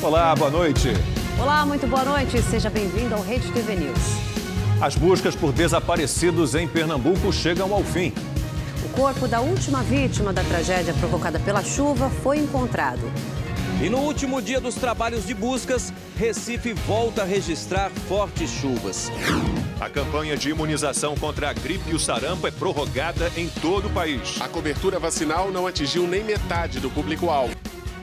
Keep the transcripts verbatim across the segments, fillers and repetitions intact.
Olá, boa noite. Olá, muito boa noite. Seja bem-vindo ao Rede T V News. As buscas por desaparecidos em Pernambuco chegam ao fim. O corpo da última vítima da tragédia provocada pela chuva foi encontrado. E no último dia dos trabalhos de buscas, Recife volta a registrar fortes chuvas. A campanha de imunização contra a gripe e o sarampo é prorrogada em todo o país. A cobertura vacinal não atingiu nem metade do público-alvo.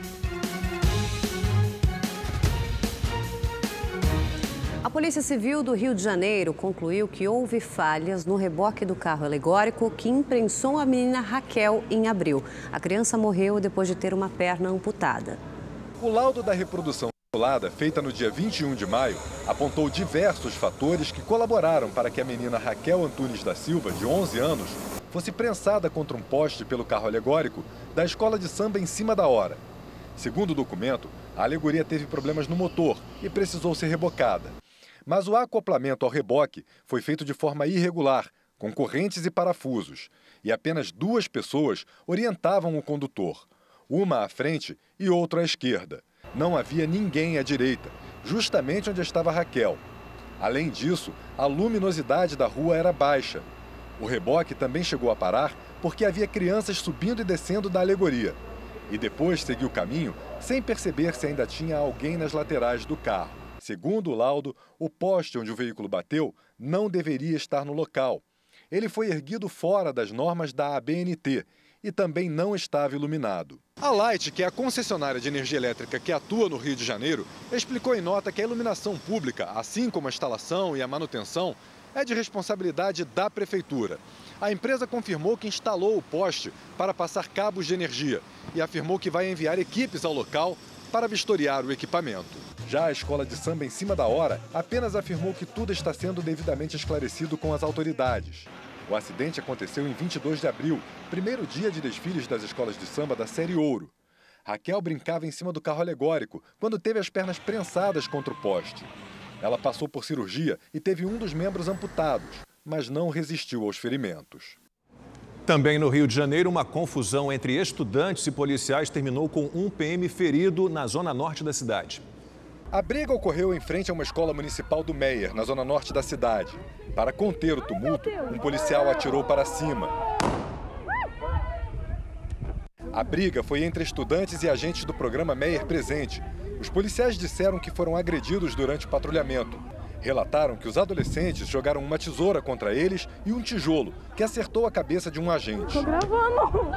A Polícia Civil do Rio de Janeiro concluiu que houve falhas no reboque do carro alegórico que imprensou a menina Raquel em abril. A criança morreu depois de ter uma perna amputada. O laudo da reprodução simulada, feita no dia vinte e um de maio, apontou diversos fatores que colaboraram para que a menina Raquel Antunes da Silva, de onze anos, fosse prensada contra um poste pelo carro alegórico da escola de samba em cima da hora. Segundo o documento, a alegoria teve problemas no motor e precisou ser rebocada. Mas o acoplamento ao reboque foi feito de forma irregular, com correntes e parafusos, e apenas duas pessoas orientavam o condutor, uma à frente e outra à esquerda. Não havia ninguém à direita, justamente onde estava Raquel. Além disso, a luminosidade da rua era baixa. O reboque também chegou a parar porque havia crianças subindo e descendo da alegoria. E depois seguiu o caminho sem perceber se ainda tinha alguém nas laterais do carro. Segundo o laudo, o poste onde o veículo bateu não deveria estar no local. Ele foi erguido fora das normas da A B N T e também não estava iluminado. A Light, que é a concessionária de energia elétrica que atua no Rio de Janeiro, explicou em nota que a iluminação pública, assim como a instalação e a manutenção, é de responsabilidade da Prefeitura. A empresa confirmou que instalou o poste para passar cabos de energia e afirmou que vai enviar equipes ao local para vistoriar o equipamento. Já a escola de samba em cima da hora apenas afirmou que tudo está sendo devidamente esclarecido com as autoridades. O acidente aconteceu em vinte e dois de abril, primeiro dia de desfiles das escolas de samba da série Ouro. Raquel brincava em cima do carro alegórico quando teve as pernas prensadas contra o poste. Ela passou por cirurgia e teve um dos membros amputados, mas não resistiu aos ferimentos. Também no Rio de Janeiro, uma confusão entre estudantes e policiais terminou com um P M ferido na zona norte da cidade. A briga ocorreu em frente a uma escola municipal do Meier, na zona norte da cidade. Para conter o tumulto, um policial atirou para cima. A briga foi entre estudantes e agentes do programa Meier Presente. Os policiais disseram que foram agredidos durante o patrulhamento. Relataram que os adolescentes jogaram uma tesoura contra eles e um tijolo, que acertou a cabeça de um agente. Tô gravando.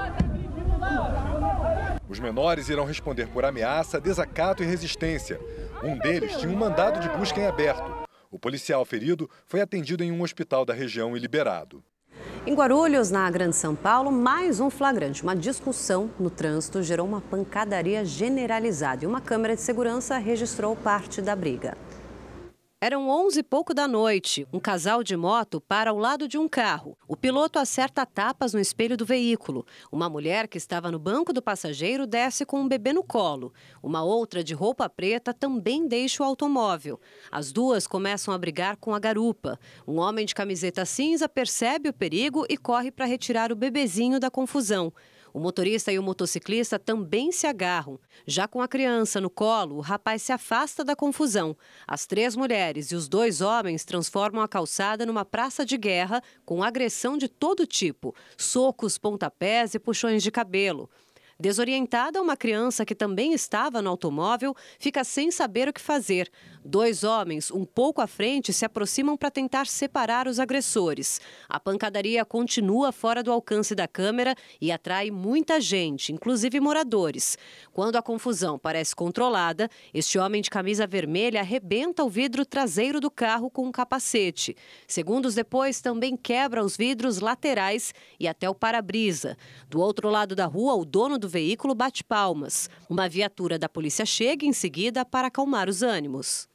Os menores irão responder por ameaça, desacato e resistência. Um deles tinha um mandado de busca em aberto. O policial ferido foi atendido em um hospital da região e liberado. Em Guarulhos, na Grande São Paulo, mais um flagrante. Uma discussão no trânsito gerou uma pancadaria generalizada e uma câmera de segurança registrou parte da briga. Eram onze e pouco da noite. Um casal de moto para ao lado de um carro. O piloto acerta tapas no espelho do veículo. Uma mulher que estava no banco do passageiro desce com um bebê no colo. Uma outra de roupa preta também deixa o automóvel. As duas começam a brigar com a garupa. Um homem de camiseta cinza percebe o perigo e corre para retirar o bebezinho da confusão. O motorista e o motociclista também se agarram. Já com a criança no colo, o rapaz se afasta da confusão. As três mulheres e os dois homens transformam a calçada numa praça de guerra com agressão de todo tipo, socos, pontapés e puxões de cabelo. Desorientada, uma criança que também estava no automóvel fica sem saber o que fazer. Dois homens, um pouco à frente, se aproximam para tentar separar os agressores. A pancadaria continua fora do alcance da câmera e atrai muita gente, inclusive moradores. Quando a confusão parece controlada, este homem de camisa vermelha arrebenta o vidro traseiro do carro com um capacete. Segundos depois, também quebra os vidros laterais e até o para-brisa. Do outro lado da rua, o dono do veículo bate palmas. Uma viatura da polícia chega em seguida para acalmar os ânimos.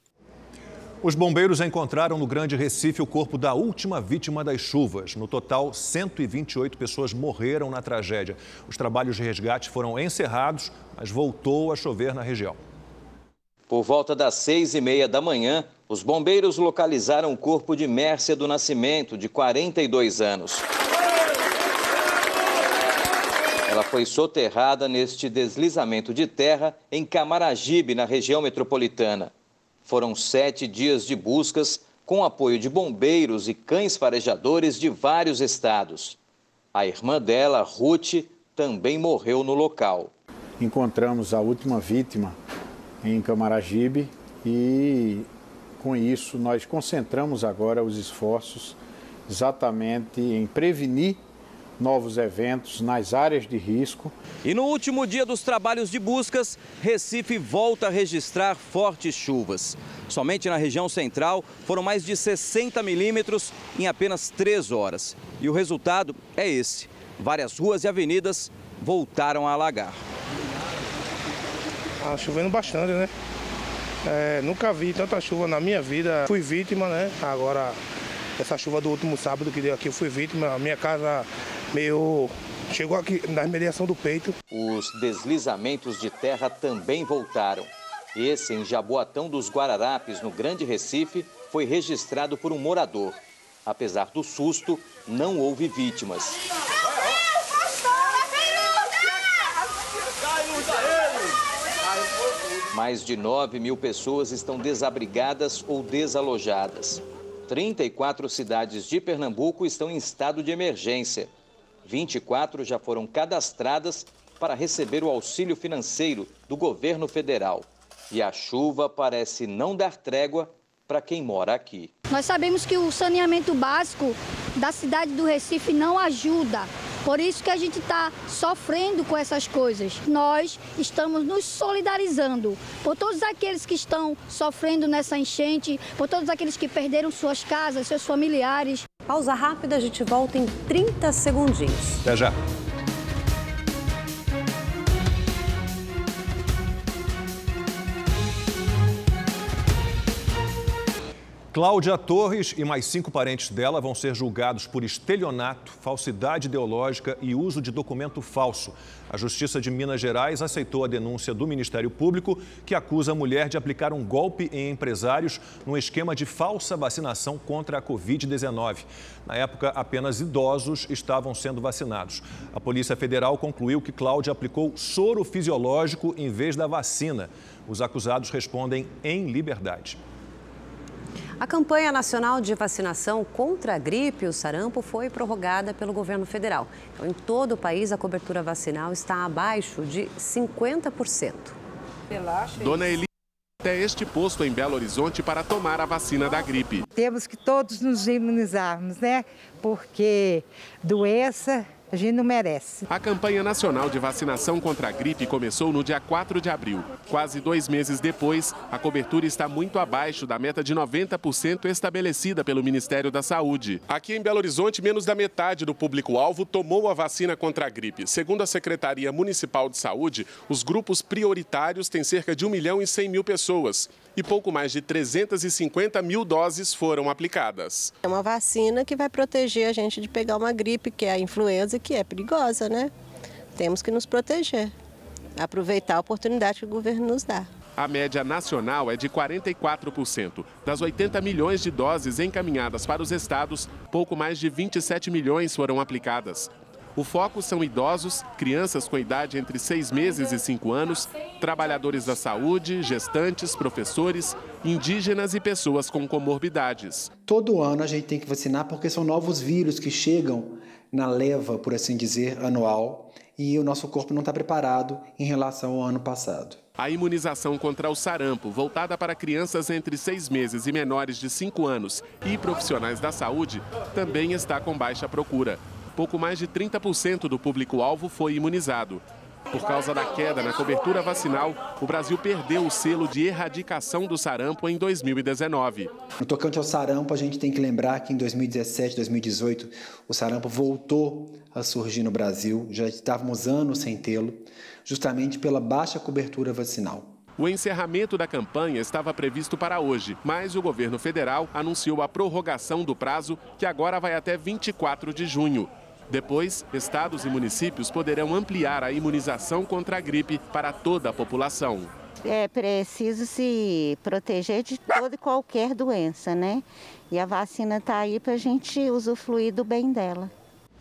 Os bombeiros encontraram no Grande Recife o corpo da última vítima das chuvas. No total, cento e vinte e oito pessoas morreram na tragédia. Os trabalhos de resgate foram encerrados, mas voltou a chover na região. Por volta das seis e meia da manhã, os bombeiros localizaram o corpo de Mércia do Nascimento, de quarenta e dois anos. Ela foi soterrada neste deslizamento de terra em Camaragibe, na região metropolitana. Foram sete dias de buscas com apoio de bombeiros e cães farejadores de vários estados. A irmã dela, Ruth, também morreu no local. Encontramos a última vítima em Camaragibe e, com isso, nós concentramos agora os esforços exatamente em prevenir novos eventos nas áreas de risco. E no último dia dos trabalhos de buscas, Recife volta a registrar fortes chuvas. Somente na região central foram mais de sessenta milímetros em apenas três horas. E o resultado é esse. Várias ruas e avenidas voltaram a alagar. Ah, chovendo bastante, né? É, nunca vi tanta chuva na minha vida. Fui vítima, né? Agora, essa chuva do último sábado que deu aqui, eu fui vítima. A minha casa meio... chegou aqui na mediação do peito. Os deslizamentos de terra também voltaram. Esse, em Jaboatão dos Guararapes, no Grande Recife, foi registrado por um morador. Apesar do susto, não houve vítimas. Mais de nove mil pessoas estão desabrigadas ou desalojadas. trinta e quatro cidades de Pernambuco estão em estado de emergência. vinte e quatro já foram cadastradas para receber o auxílio financeiro do governo federal. E a chuva parece não dar trégua para quem mora aqui. Nós sabemos que o saneamento básico da cidade do Recife não ajuda. Por isso que a gente está sofrendo com essas coisas. Nós estamos nos solidarizando por todos aqueles que estão sofrendo nessa enchente, por todos aqueles que perderam suas casas, seus familiares. Pausa rápida, a gente volta em trinta segundinhos. Até já. Cláudia Torres e mais cinco parentes dela vão ser julgados por estelionato, falsidade ideológica e uso de documento falso. A Justiça de Minas Gerais aceitou a denúncia do Ministério Público, que acusa a mulher de aplicar um golpe em empresários num esquema de falsa vacinação contra a covid dezenove. Na época, apenas idosos estavam sendo vacinados. A Polícia Federal concluiu que Cláudia aplicou soro fisiológico em vez da vacina. Os acusados respondem em liberdade. A campanha nacional de vacinação contra a gripe e o sarampo foi prorrogada pelo governo federal. Então, em todo o país, a cobertura vacinal está abaixo de cinquenta por cento. Dona Eli até este posto em Belo Horizonte para tomar a vacina da gripe. Temos que todos nos imunizarmos, né? Porque doença a gente não merece. A campanha nacional de vacinação contra a gripe começou no dia quatro de abril. Quase dois meses depois, a cobertura está muito abaixo da meta de noventa por cento estabelecida pelo Ministério da Saúde. Aqui em Belo Horizonte, menos da metade do público-alvo tomou a vacina contra a gripe. Segundo a Secretaria Municipal de Saúde, os grupos prioritários têm cerca de um milhão e cem mil pessoas. E pouco mais de trezentas e cinquenta mil doses foram aplicadas. É uma vacina que vai proteger a gente de pegar uma gripe, que é a influenza, que é perigosa, né? Temos que nos proteger, aproveitar a oportunidade que o governo nos dá. A média nacional é de quarenta e quatro por cento. Das oitenta milhões de doses encaminhadas para os estados, pouco mais de vinte e sete milhões foram aplicadas. O foco são idosos, crianças com idade entre seis meses e cinco anos, trabalhadores da saúde, gestantes, professores, indígenas e pessoas com comorbidades. Todo ano a gente tem que vacinar porque são novos vírus que chegam na leva, por assim dizer, anual, e o nosso corpo não está preparado em relação ao ano passado. A imunização contra o sarampo, voltada para crianças entre seis meses e menores de cinco anos e profissionais da saúde, também está com baixa procura. Pouco mais de trinta por cento do público-alvo foi imunizado. Por causa da queda na cobertura vacinal, o Brasil perdeu o selo de erradicação do sarampo em dois mil e dezenove. No tocante ao sarampo, a gente tem que lembrar que em dois mil e dezessete, dois mil e dezoito, o sarampo voltou a surgir no Brasil. Já estávamos anos sem tê-lo, justamente pela baixa cobertura vacinal. O encerramento da campanha estava previsto para hoje, mas o governo federal anunciou a prorrogação do prazo, que agora vai até vinte e quatro de junho. Depois, estados e municípios poderão ampliar a imunização contra a gripe para toda a população. É preciso se proteger de toda e qualquer doença, né? E a vacina está aí para a gente usufruir do bem dela.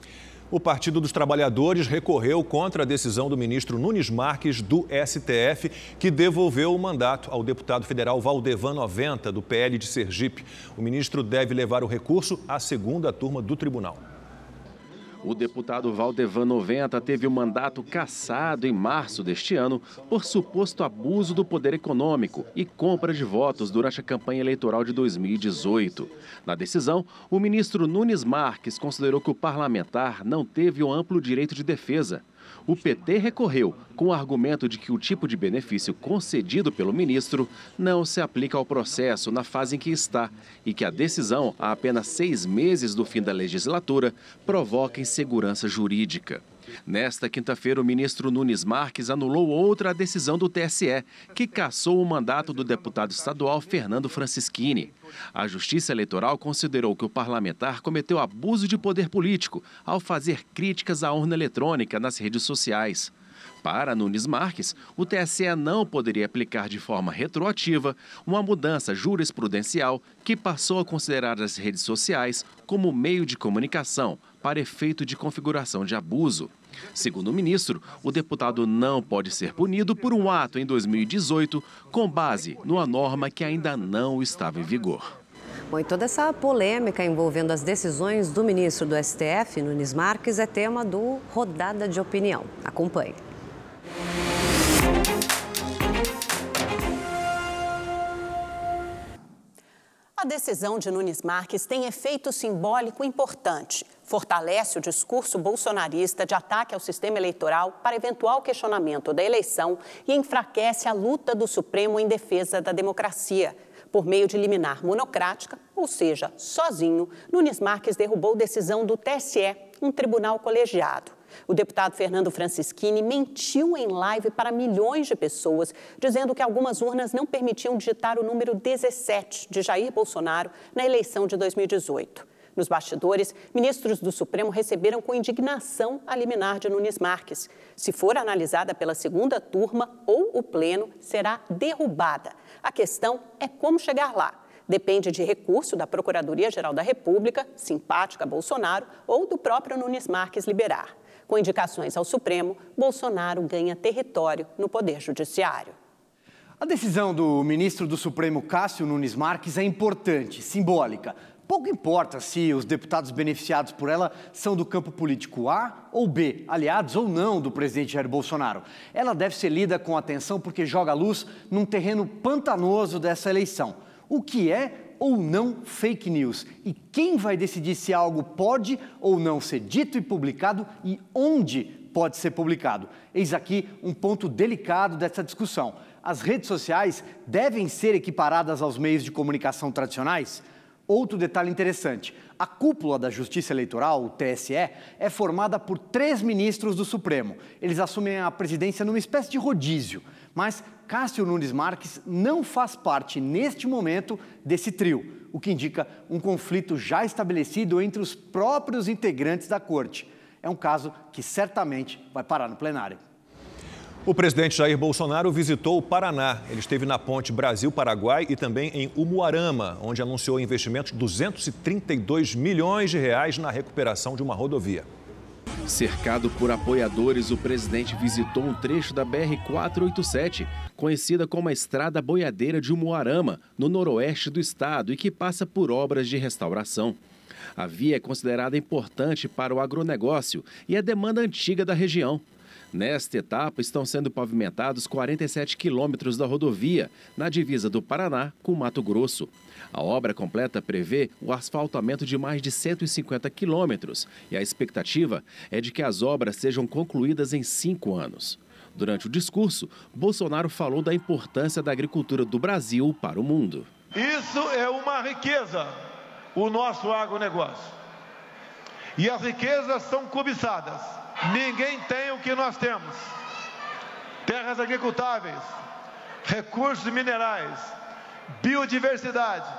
O Partido dos Trabalhadores recorreu contra a decisão do ministro Nunes Marques do S T F, que devolveu o mandato ao deputado federal Valdevan noventa, do P L de Sergipe. O ministro deve levar o recurso à segunda turma do tribunal. O deputado Valdevan noventa teve o mandato cassado em março deste ano por suposto abuso do poder econômico e compra de votos durante a campanha eleitoral de dois mil e dezoito. Na decisão, o ministro Nunes Marques considerou que o parlamentar não teve o amplo direito de defesa. O P T recorreu com o argumento de que o tipo de benefício concedido pelo ministro não se aplica ao processo na fase em que está e que a decisão, há apenas seis meses do fim da legislatura, provoca insegurança jurídica. Nesta quinta-feira, o ministro Nunes Marques anulou outra decisão do T S E, que cassou o mandato do deputado estadual Fernando Francischini. A Justiça Eleitoral considerou que o parlamentar cometeu abuso de poder político ao fazer críticas à urna eletrônica nas redes sociais. Para Nunes Marques, o T S E não poderia aplicar de forma retroativa uma mudança jurisprudencial que passou a considerar as redes sociais como meio de comunicação para efeito de configuração de abuso. Segundo o ministro, o deputado não pode ser punido por um ato em dois mil e dezoito com base numa norma que ainda não estava em vigor. Bom, e toda essa polêmica envolvendo as decisões do ministro do S T F, Nunes Marques, é tema do Rodada de Opinião. Acompanhe. A decisão de Nunes Marques tem efeito simbólico importante. Fortalece o discurso bolsonarista de ataque ao sistema eleitoral para eventual questionamento da eleição e enfraquece a luta do Supremo em defesa da democracia. Por meio de liminar monocrática, ou seja, sozinho, Nunes Marques derrubou decisão do T S E, um tribunal colegiado. O deputado Fernando Francischini mentiu em live para milhões de pessoas, dizendo que algumas urnas não permitiam digitar o número dezessete de Jair Bolsonaro na eleição de dois mil e dezoito. Nos bastidores, ministros do Supremo receberam com indignação a liminar de Nunes Marques. Se for analisada pela segunda turma ou o pleno, será derrubada. A questão é como chegar lá. Depende de recurso da Procuradoria-Geral da República, simpática a Bolsonaro, ou do próprio Nunes Marques liberar. Com indicações ao Supremo, Bolsonaro ganha território no Poder Judiciário. A decisão do ministro do Supremo, Cássio Nunes Marques, é importante, simbólica. Pouco importa se os deputados beneficiados por ela são do campo político A ou B, aliados ou não do presidente Jair Bolsonaro. Ela deve ser lida com atenção porque joga luz num terreno pantanoso dessa eleição. O que é ou não fake news? E quem vai decidir se algo pode ou não ser dito e publicado e onde pode ser publicado? Eis aqui um ponto delicado dessa discussão. As redes sociais devem ser equiparadas aos meios de comunicação tradicionais? Outro detalhe interessante, a cúpula da Justiça Eleitoral, o T S E, é formada por três ministros do Supremo. Eles assumem a presidência numa espécie de rodízio, mas Cássio Nunes Marques não faz parte, neste momento, desse trio, o que indica um conflito já estabelecido entre os próprios integrantes da Corte. É um caso que certamente vai parar no plenário. O presidente Jair Bolsonaro visitou o Paraná. Ele esteve na ponte Brasil-Paraguai e também em Umuarama, onde anunciou investimentos de duzentos e trinta e dois milhões de reais na recuperação de uma rodovia. Cercado por apoiadores, o presidente visitou um trecho da B R quatrocentos e oitenta e sete, conhecida como a Estrada Boiadeira de Umuarama, no noroeste do estado, e que passa por obras de restauração. A via é considerada importante para o agronegócio e é demanda antiga da região. Nesta etapa, estão sendo pavimentados quarenta e sete quilômetros da rodovia, na divisa do Paraná com Mato Grosso. A obra completa prevê o asfaltamento de mais de cento e cinquenta quilômetros e a expectativa é de que as obras sejam concluídas em cinco anos. Durante o discurso, Bolsonaro falou da importância da agricultura do Brasil para o mundo. Isso é uma riqueza, o nosso agronegócio. E as riquezas são cobiçadas. Ninguém tem o que nós temos. Terras agricultáveis, recursos minerais, biodiversidade,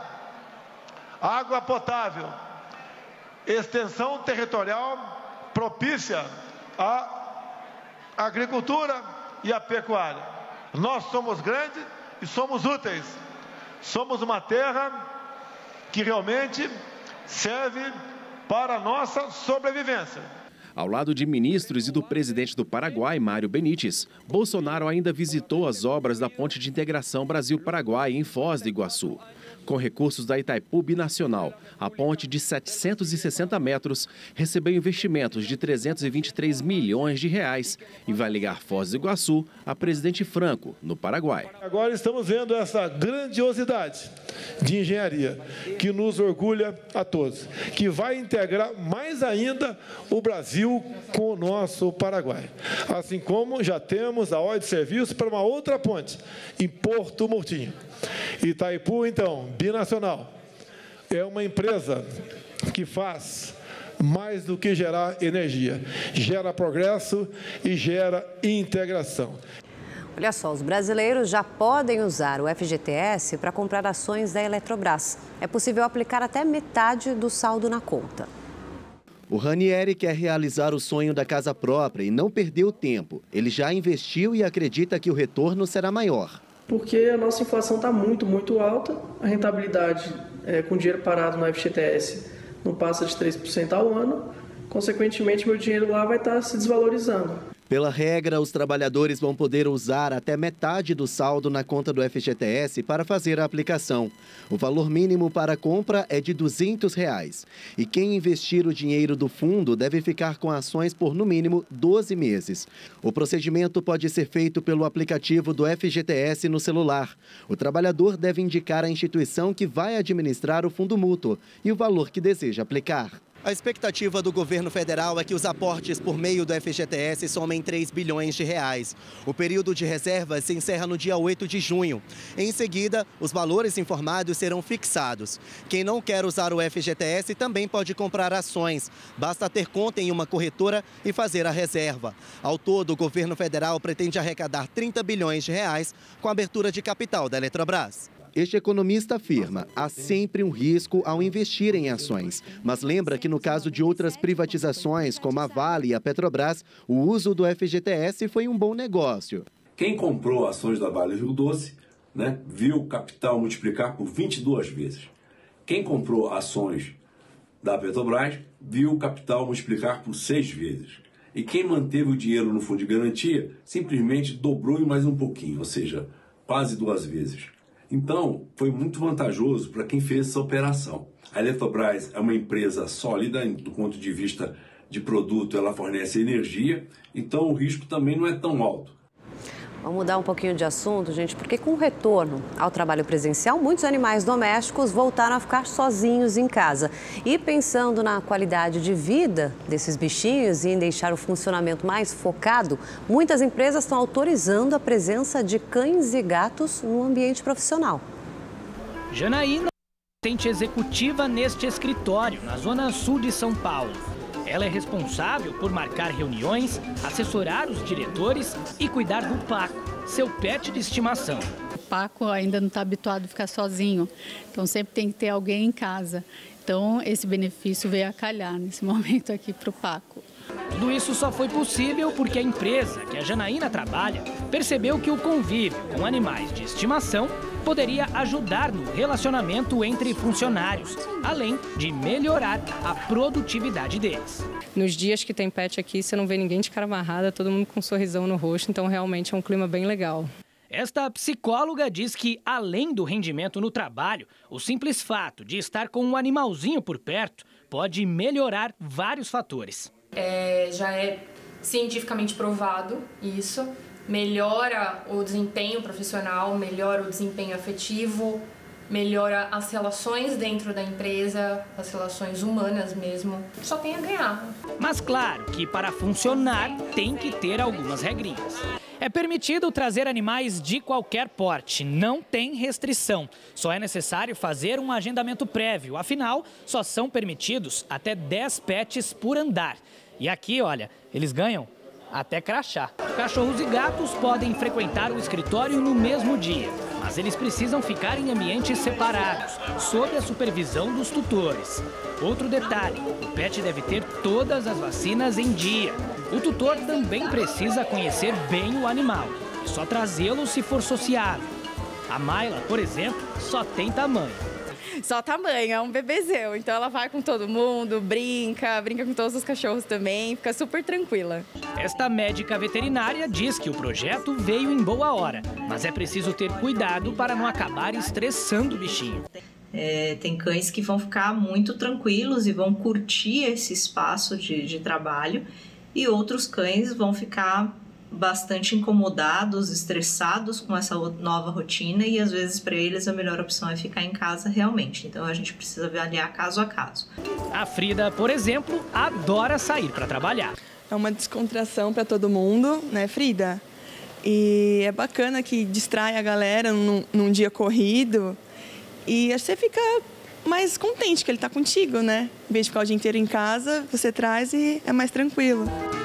água potável, extensão territorial propícia à agricultura e à pecuária. Nós somos grandes e somos úteis. Somos uma terra que realmente serve para a nossa sobrevivência. Ao lado de ministros e do presidente do Paraguai, Mário Benítez, Bolsonaro ainda visitou as obras da Ponte de Integração Brasil-Paraguai em Foz do Iguaçu. Com recursos da Itaipu Binacional, a ponte de setecentos e sessenta metros recebeu investimentos de trezentos e vinte e três milhões de reais e vai ligar Foz do Iguaçu a Presidente Franco, no Paraguai. Agora estamos vendo essa grandiosidade de engenharia que nos orgulha a todos, que vai integrar mais ainda o Brasil com o nosso Paraguai. Assim como já temos a ordem de serviço para uma outra ponte, em Porto Murtinho. Itaipu, então, binacional, é uma empresa que faz mais do que gerar energia, gera progresso e gera integração. Olha só, os brasileiros já podem usar o F G T S para comprar ações da Eletrobras. É possível aplicar até metade do saldo na conta. O Ranieri quer realizar o sonho da casa própria e não perdeu tempo. Ele já investiu e acredita que o retorno será maior. Porque a nossa inflação está muito, muito alta, a rentabilidade é, com dinheiro parado no F G T S não passa de três por cento ao ano, consequentemente meu dinheiro lá vai estar se desvalorizando. Pela regra, os trabalhadores vão poder usar até metade do saldo na conta do F G T S para fazer a aplicação. O valor mínimo para a compra é de duzentos reais. E quem investir o dinheiro do fundo deve ficar com ações por no mínimo doze meses. O procedimento pode ser feito pelo aplicativo do F G T S no celular. O trabalhador deve indicar a instituição que vai administrar o fundo mútuo e o valor que deseja aplicar. A expectativa do governo federal é que os aportes por meio do F G T S somem três bilhões de reais. O período de reserva se encerra no dia oito de junho. Em seguida, os valores informados serão fixados. Quem não quer usar o F G T S também pode comprar ações. Basta ter conta em uma corretora e fazer a reserva. Ao todo, o governo federal pretende arrecadar trinta bilhões de reais com a abertura de capital da Eletrobras. Este economista afirma, há sempre um risco ao investir em ações, mas lembra que no caso de outras privatizações, como a Vale e a Petrobras, o uso do F G T S foi um bom negócio. Quem comprou ações da Vale Rio Doce, né, viu o capital multiplicar por vinte e duas vezes. Quem comprou ações da Petrobras, viu o capital multiplicar por seis vezes. E quem manteve o dinheiro no fundo de garantia, simplesmente dobrou em mais um pouquinho, ou seja, quase duas vezes. Então, foi muito vantajoso para quem fez essa operação. A Eletrobras é uma empresa sólida do ponto de vista de produto, ela fornece energia, então o risco também não é tão alto. Vamos mudar um pouquinho de assunto, gente, porque com o retorno ao trabalho presencial, muitos animais domésticos voltaram a ficar sozinhos em casa. E pensando na qualidade de vida desses bichinhos e em deixar o funcionamento mais focado, muitas empresas estão autorizando a presença de cães e gatos no ambiente profissional. Janaína é assistente executiva neste escritório, na zona sul de São Paulo. Ela é responsável por marcar reuniões, assessorar os diretores e cuidar do Paco, seu pet de estimação. O Paco ainda não está habituado a ficar sozinho, então sempre tem que ter alguém em casa. Então esse benefício veio a calhar nesse momento aqui para o Paco. Tudo isso só foi possível porque a empresa que a Janaína trabalha percebeu que o convívio com animais de estimação poderia ajudar no relacionamento entre funcionários, além de melhorar a produtividade deles. Nos dias que tem pet aqui, você não vê ninguém de cara amarrada, todo mundo com um sorrisão no rosto, então realmente é um clima bem legal. Esta psicóloga diz que, além do rendimento no trabalho, o simples fato de estar com um animalzinho por perto pode melhorar vários fatores. É, já é cientificamente provado isso. Melhora o desempenho profissional, melhora o desempenho afetivo, melhora as relações dentro da empresa, as relações humanas mesmo. Só tem a ganhar. Mas claro que para funcionar tem que ter algumas regrinhas. É permitido trazer animais de qualquer porte, não tem restrição. Só é necessário fazer um agendamento prévio, afinal, só são permitidos até dez pets por andar. E aqui, olha, eles ganham até crachá. Cachorros e gatos podem frequentar o escritório no mesmo dia, mas eles precisam ficar em ambientes separados, sob a supervisão dos tutores. Outro detalhe, o pet deve ter todas as vacinas em dia. O tutor também precisa conhecer bem o animal e só trazê-lo se for sociável. A Mayla, por exemplo, só tem tamanho. só tamanho, é um bebezão. Então ela vai com todo mundo, brinca, brinca com todos os cachorros também, fica super tranquila. Esta médica veterinária diz que o projeto veio em boa hora, mas é preciso ter cuidado para não acabar estressando o bichinho. É, tem cães que vão ficar muito tranquilos e vão curtir esse espaço de, de trabalho, e outros cães vão ficar bastante incomodados, estressados com essa nova rotina, e às vezes para eles a melhor opção é ficar em casa realmente. Então a gente precisa avaliar caso a caso. A Frida, por exemplo, adora sair para trabalhar. É uma descontração para todo mundo, né, Frida? E é bacana que distrai a galera num, num dia corrido, e você fica mais contente que ele está contigo, né? Em vez de ficar o dia inteiro em casa, você traz e é mais tranquilo.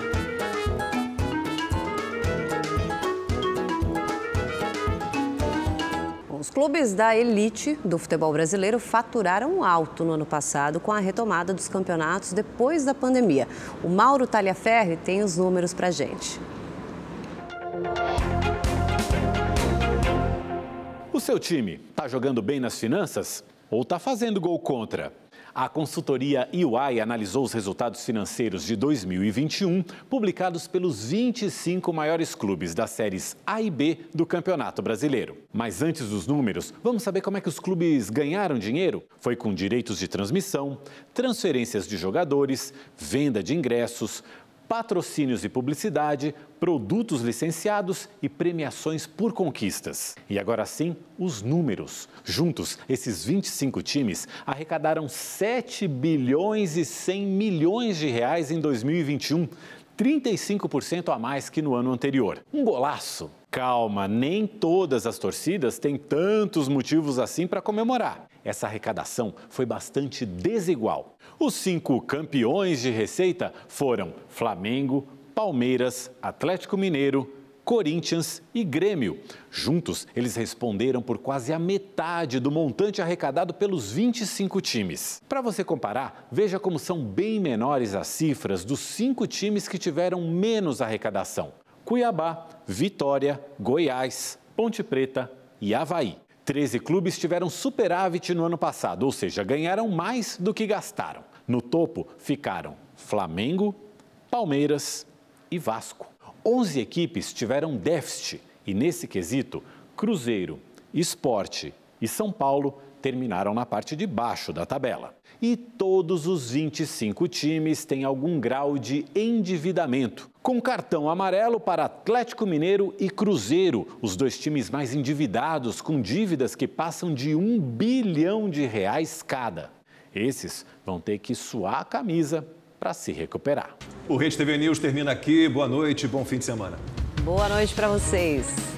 Os clubes da elite do futebol brasileiro faturaram alto no ano passado com a retomada dos campeonatos depois da pandemia. O Mauro Taliaferri tem os números pra gente. O seu time está jogando bem nas finanças ou está fazendo gol contra? A consultoria E Y analisou os resultados financeiros de dois mil e vinte e um, publicados pelos vinte e cinco maiores clubes das séries A e B do Campeonato Brasileiro. Mas antes dos números, vamos saber como é que os clubes ganharam dinheiro? Foi com direitos de transmissão, transferências de jogadores, venda de ingressos, patrocínios e publicidade, produtos licenciados e premiações por conquistas. E agora sim, os números. Juntos, esses vinte e cinco times arrecadaram sete bilhões e cem milhões de reais em dois mil e vinte e um, trinta e cinco por cento a mais que no ano anterior. Um golaço! Calma, nem todas as torcidas têm tantos motivos assim para comemorar. Essa arrecadação foi bastante desigual. Os cinco campeões de receita foram Flamengo, Palmeiras, Atlético Mineiro, Corinthians e Grêmio. Juntos, eles responderam por quase a metade do montante arrecadado pelos vinte e cinco times. Para você comparar, veja como são bem menores as cifras dos cinco times que tiveram menos arrecadação: Cuiabá, Vitória, Goiás, Ponte Preta e Avaí. treze clubes tiveram superávit no ano passado, ou seja, ganharam mais do que gastaram. No topo ficaram Flamengo, Palmeiras e Vasco. onze equipes tiveram déficit e, nesse quesito, Cruzeiro, Sport e São Paulo terminaram na parte de baixo da tabela. E todos os vinte e cinco times têm algum grau de endividamento, com cartão amarelo para Atlético Mineiro e Cruzeiro, os dois times mais endividados, com dívidas que passam de um bilhão de reais cada. Esses vão ter que suar a camisa para se recuperar. O Rede T V News termina aqui. Boa noite, bom fim de semana. Boa noite para vocês.